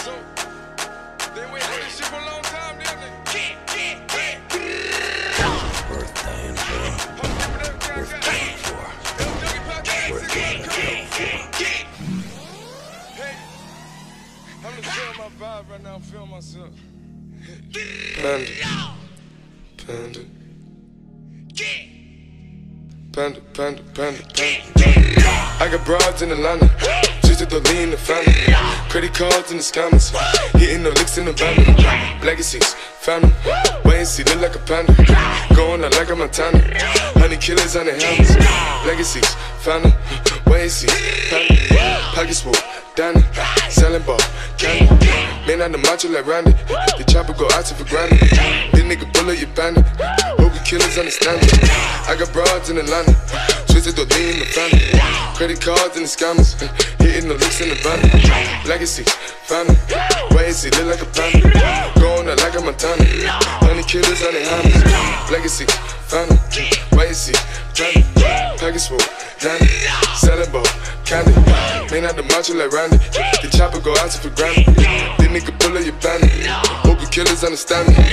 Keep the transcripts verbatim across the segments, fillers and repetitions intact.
So, they wait for this shit for a long time, didn't they? Birthday and for birthday and for birthday and for. Hey, I'm just feeling my vibe right now. I'm feeling myself. Panda, panda, panda, panda, panda, panda. I got broads in Atlanta, just to lean in the family. Credit cards in the scammers, hitting the licks in the van. Legacies, family, wait and see, look like a panda. Going out like a Montana, honey killers on the helmets. Legacies, family, wait and see, family. Pockets full, Danny, selling ball, candy. Man on the macho like Randy, the chopper go out to for granted. This nigga bullet, you bandit. Hope the killers understand it. I got broads in Atlanta, twisted to lean in the family. Credit cards and the scammers, hitting the licks in the van. Legacies, family, wait and see, look like a panda. Going out like a Montana, honey killers on the hammers. Legacies, family, wait and see, family. Package full, Danny, selling ball, candy. Man out the macho like Randy, the chopper go out to for granted. This nigga pull up your bandit. Hope the killers understand me.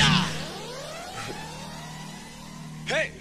Hey,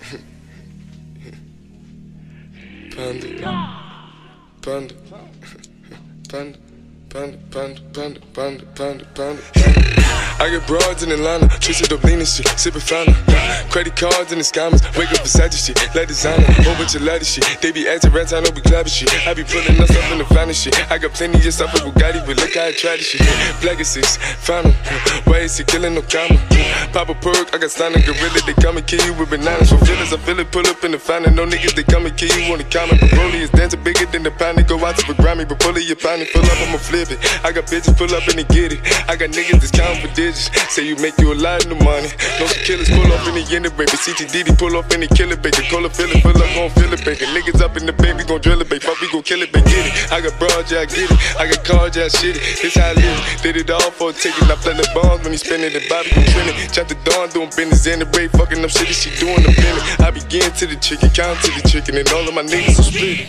Panda, panda, panda, panda, panda, panda, panda, panda, panda. I get broads in Atlanta, twisted up lean and shit, sippin' Fanta. Credit cards and the scammers, wake up beside your shit, like designer, whole bunch of lattice shit. They be acting rats, I know we clapping shit. I be pulling us up in the finest shit. I got plenty of stuff with Bugatti, but look how I try this shit. Legacies, final, why is he killing no comma? Pop a perk, I got standing gorilla, they come and kill you with bananas. For feelings, I feel it, pull up in the finest. No niggas, they come and kill you on the comment. But Broly is dancing bigger than the pound. Go out to the Grammy, but pull it, your pound, pull up, I'ma flip it. I got bitches, pull up and they get it. I got niggas that's counting for digits. Say you make you a lot of money. No some killers pull off in the end of baby. C T D D pull off in the killer baby. Call a feeling, fill up, gon' feel it, baby. Niggas up in the baby, gon' drill it, baby. Fuck, we gon' kill it, baby. Get it. I got broads, yeah, I get it. I got cars, yeah, I shit it. This how I live. Did it all for a ticket. I play the bombs when he spinning the Bobby gon' trend it. Chop the dawn, doing business in the break. Fucking up shit, she doing the minute. I begin to the chicken, count to the chicken, and all of my niggas are split.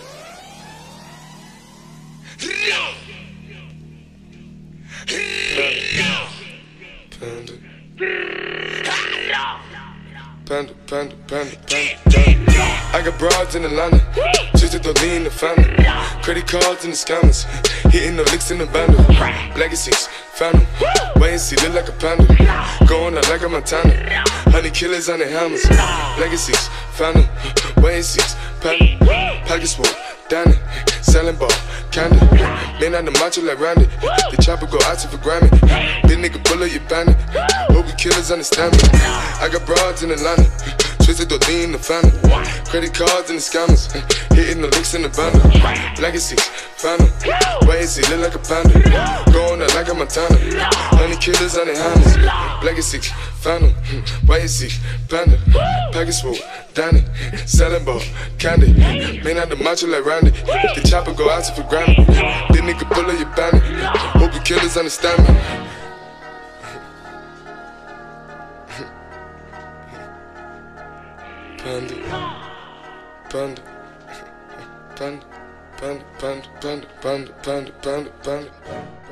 Panda, panda, panda, panda, panda. I got broads in Atlanta, just to lean in the family. Credit cards and the scammers, hitting the licks in the bundle. Legacies, family, wait and see, look like a panda. Going out like a Montana, honey killers on the hammers. Legacies, family, wait and see, panda. Pockets full, Danny, selling ball, candy. Man on the macho like Randy, the chopper go out to for Grammy. This nigga pull up your bandit. Hope the killers understand me. I got broads in Atlanta, twisted to lean in the family. Credit cards and the scammers, hitting the licks in the bundle. Legacies, family, wait and see, look like a panda. Going out like a Montana, honey killers on the hammers. Legacies, family, wait and see, panda. Package full, Danny, selling ball, candy. Man out the macho like Randy, the chopper go out to for Grammy. This nigga pull up your bandit. Hope the killers understand me. Panda, panda, panda, panda, panda, panda, panda, panda, panda, panda.